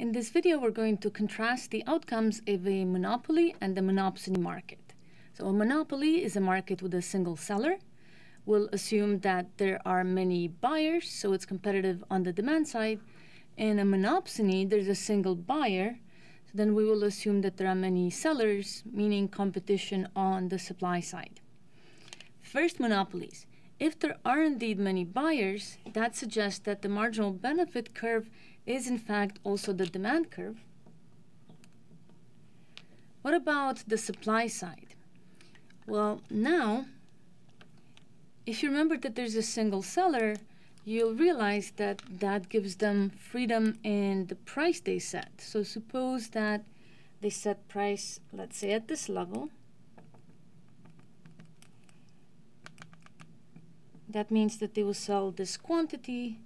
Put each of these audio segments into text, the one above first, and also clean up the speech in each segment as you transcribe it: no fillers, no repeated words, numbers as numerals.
In this video, we're going to contrast the outcomes of a monopoly and the monopsony market. So a monopoly is a market with a single seller. We'll assume that there are many buyers, so it's competitive on the demand side. In a monopsony, there's a single buyer, so then we will assume that there are many sellers, meaning competition on the supply side. First, monopolies. If there are indeed many buyers, that suggests that the marginal benefit curve is in fact also the demand curve. What about the supply side? Well, now, if you remember that there's a single seller, you'll realize that that gives them freedom in the price they set. So suppose that they set price, let's say at this level. That means that they will sell this quantity.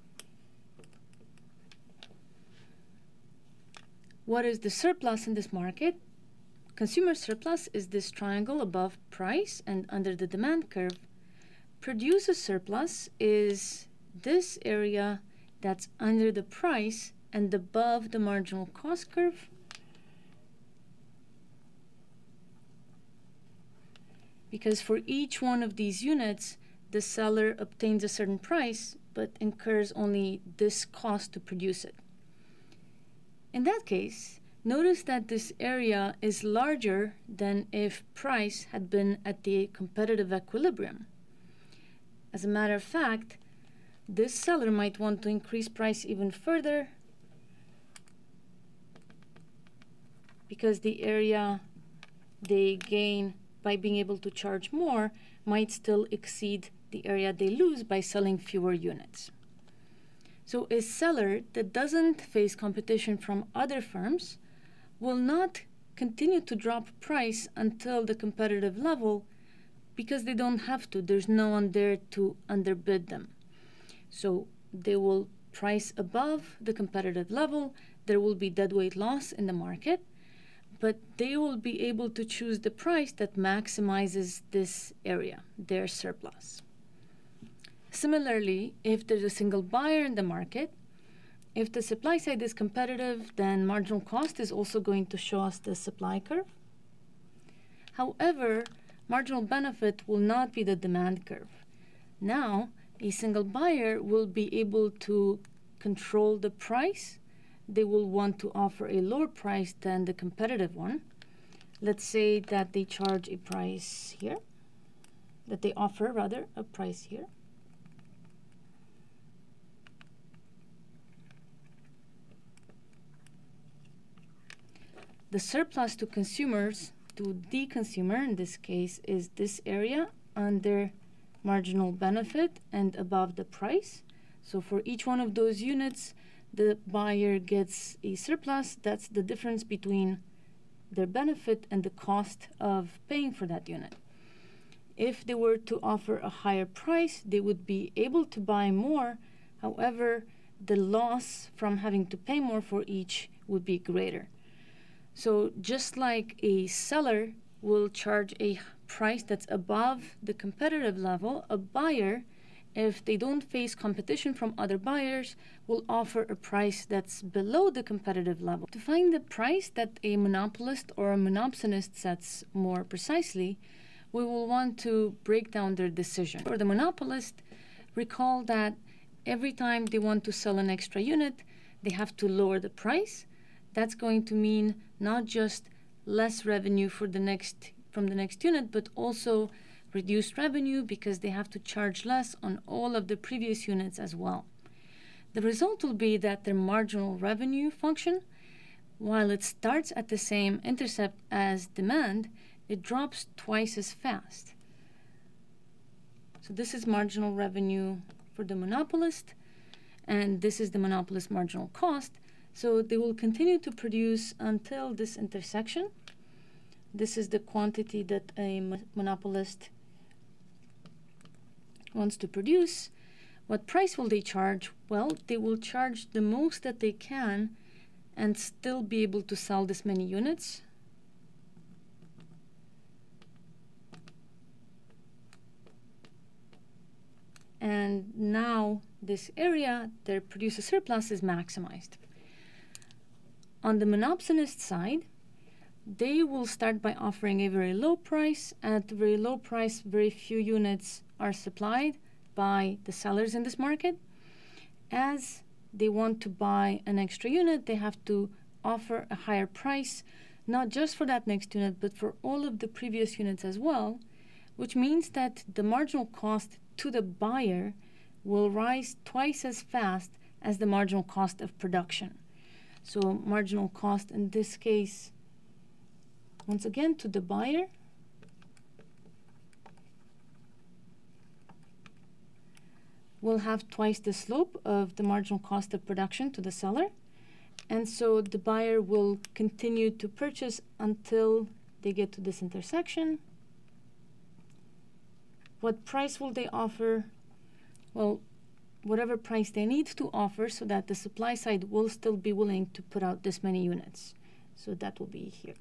What is the surplus in this market? Consumer surplus is this triangle above price and under the demand curve. Producer surplus is this area that's under the price and above the marginal cost curve. Because for each one of these units, the seller obtains a certain price, but incurs only this cost to produce it. In that case, notice that this area is larger than if price had been at the competitive equilibrium. As a matter of fact, this seller might want to increase price even further because the area they gain by being able to charge more might still exceed the area they lose by selling fewer units. So a seller that doesn't face competition from other firms will not continue to drop price until the competitive level because they don't have to. There's no one there to underbid them. So they will price above the competitive level. There will be deadweight loss in the market, but they will be able to choose the price that maximizes this area, their surplus. Similarly, if there's a single buyer in the market, if the supply side is competitive, then marginal cost is also going to show us the supply curve. However, marginal benefit will not be the demand curve. Now, a single buyer will be able to control the price. They will want to offer a lower price than the competitive one. Let's say that they charge a price here, that they offer rather a price here. The surplus to consumers, to the consumer in this case, is this area under marginal benefit and above the price. So for each one of those units, the buyer gets a surplus. That's the difference between their benefit and the cost of paying for that unit. If they were to offer a higher price, they would be able to buy more. However, the loss from having to pay more for each would be greater. So just like a seller will charge a price that's above the competitive level, a buyer, if they don't face competition from other buyers, will offer a price that's below the competitive level. To find the price that a monopolist or a monopsonist sets more precisely, we will want to break down their decision. For the monopolist, recall that every time they want to sell an extra unit, they have to lower the price. That's going to mean not just less revenue from the next unit, but also reduced revenue because they have to charge less on all of the previous units as well. The result will be that their marginal revenue function, while it starts at the same intercept as demand, it drops twice as fast. So this is marginal revenue for the monopolist, and this is the monopolist marginal cost. So they will continue to produce until this intersection. This is the quantity that a monopolist wants to produce. What price will they charge? Well, they will charge the most that they can and still be able to sell this many units. And now this area, their producer surplus, is maximized. On the monopsonist side, they will start by offering a very low price. At a very low price, very few units are supplied by the sellers in this market. As they want to buy an extra unit, they have to offer a higher price, not just for that next unit, but for all of the previous units as well, which means that the marginal cost to the buyer will rise twice as fast as the marginal cost of production. So marginal cost in this case, once again, to the buyer will have twice the slope of the marginal cost of production to the seller. And so the buyer will continue to purchase until they get to this intersection. What price will they offer? Well, whatever price they need to offer so that the supply side will still be willing to put out this many units. So that will be here.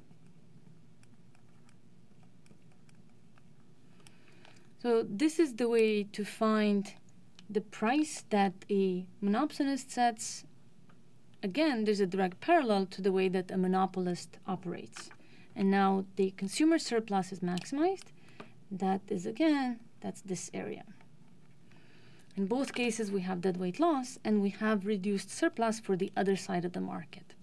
So this is the way to find the price that a monopsonist sets. Again, there's a direct parallel to the way that a monopolist operates. And now the consumer surplus is maximized. That is, again, that's this area. In both cases, we have deadweight loss, and we have reduced surplus for the other side of the market.